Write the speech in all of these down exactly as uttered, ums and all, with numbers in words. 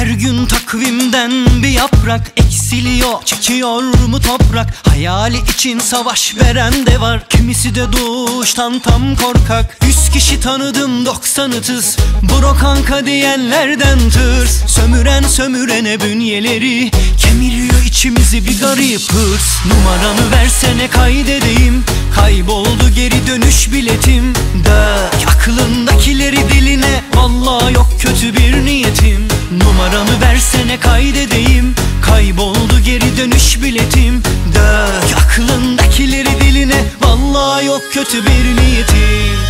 gün takvimden bir yaprak eksiliyor, çıkıyor mu toprak? Hayali için savaş veren de var, kimisi de doğuştan tam korkak. Yüz kişi tanıdım, doksanı tıs, bro kanka diyenlerden tırs. Sömüren sömürene bünyeleri, kemiriyor içimizi bir garip hırs. Numaramı versene kaydedeyim, kayboldu geri dönüş biletim. Dök aklındakileri diline, vallahi yok kötü bir niyetim. Numaramı versene kaydedeyim, kayboldu geri dönüş biletim. Dök aklındakileri diline, vallahi yok kötü bir niyetim.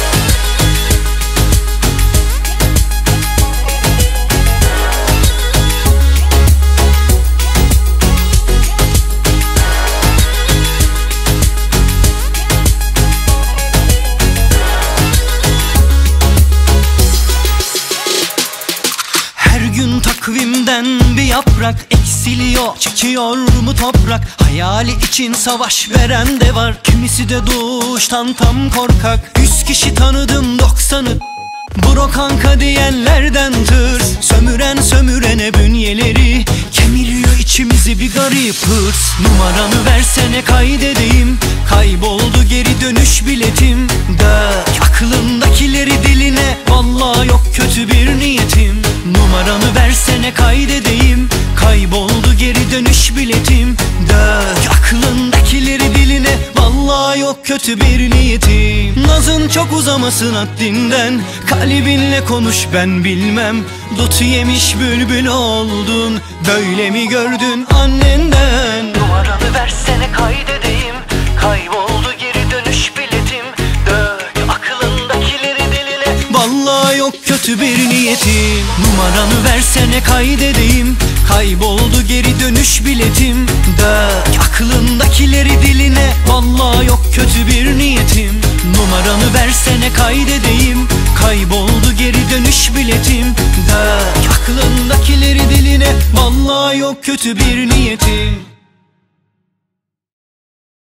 Takvimden bir yaprak eksiliyor, çıkıyor mu toprak? Hayali için savaş veren de var, kimisi de doğuştan tam korkak. Yüz kişi tanıdım, doksanı bro kanka diyenlerden tırs. Sömüren sömürene bünyeleri, kemiriyor içimizi bir garip hırs. Numaramı versene kaydedeyim, kayboldu geri dönüş biletim. Dök aklındakileri diline, vallahi yok kötü bir niyetim. Numaramı versene kaydedeyim, kayboldu geri dönüş biletim. Dök aklındakileri diline, vallahi yok kötü bir niyetim. Nazın çok uzamasın haddinden, kalbinle konuş ben bilmem. Dut yemiş bülbül oldun, böyle mi gördün annenden? Numaranı versene kaydedeyim, kayboldu geri dönüş biletim. Dök aklındakileri diline, vallahi yok kötü bir niyetim. Numaramı versene kaydedeyim, kayboldu geri dönüş biletim. Dök aklındakileri diline, vallahi yok kötü bir niyetim. Numaramı versene kaydedeyim, kayboldu geri dönüş biletim. Dök aklındakileri diline, vallahi yok kötü bir niyetim.